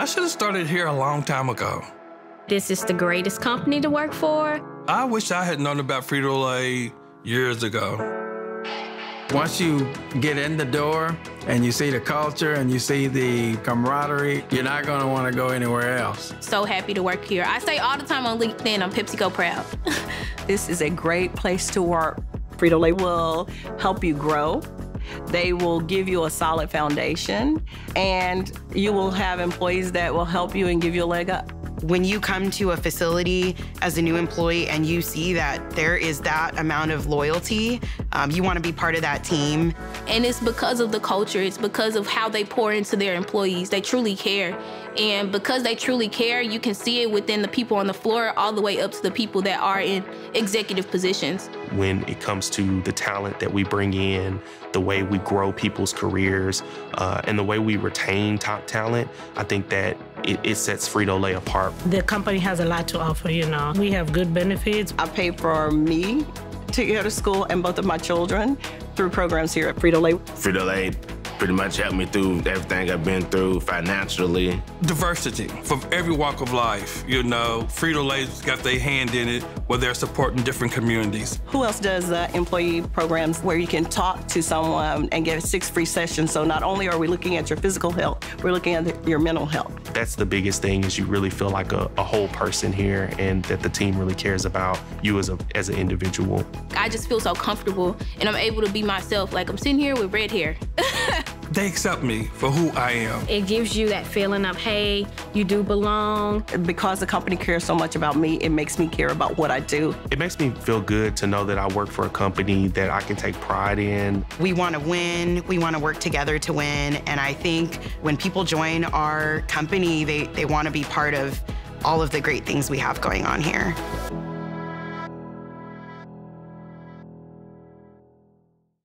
I should have started here a long time ago. This is the greatest company to work for. I wish I had known about Frito-Lay years ago. Once you get in the door and you see the culture and you see the camaraderie, you're not going to want to go anywhere else. So happy to work here. I say all the time on LinkedIn, I'm PepsiCo proud. This is a great place to work. Frito-Lay will help you grow. They will give you a solid foundation, and you will have employees that will help you and give you a leg up. When you come to a facility as a new employee and you see that there is that amount of loyalty, you want to be part of that team. And it's because of the culture. It's because of how they pour into their employees. They truly care. And because they truly care, you can see it within the people on the floor all the way up to the people that are in executive positions. When it comes to the talent that we bring in, the way we grow people's careers, and the way we retain top talent, I think that it sets Frito-Lay apart. The company has a lot to offer, you know. We have good benefits. I pay for me to go to school and both of my children through programs here at Frito-Lay. Frito-Lay pretty much helped me through everything I've been through financially. Diversity from every walk of life. You know, Frito-Lay's got their hand in it where they're supporting different communities. Who else does employee programs where you can talk to someone and get 6 free sessions? So not only are we looking at your physical health, we're looking at your mental health. That's the biggest thing, is you really feel like a whole person here, and that the team really cares about you as an individual. I just feel so comfortable, and I'm able to be myself. Like, I'm sitting here with red hair. They accept me for who I am. It gives you that feeling of, hey, you do belong. Because the company cares so much about me, it makes me care about what I do. It makes me feel good to know that I work for a company that I can take pride in. We want to win. We want to work together to win. And I think when people join our company, they want to be part of all of the great things we have going on here.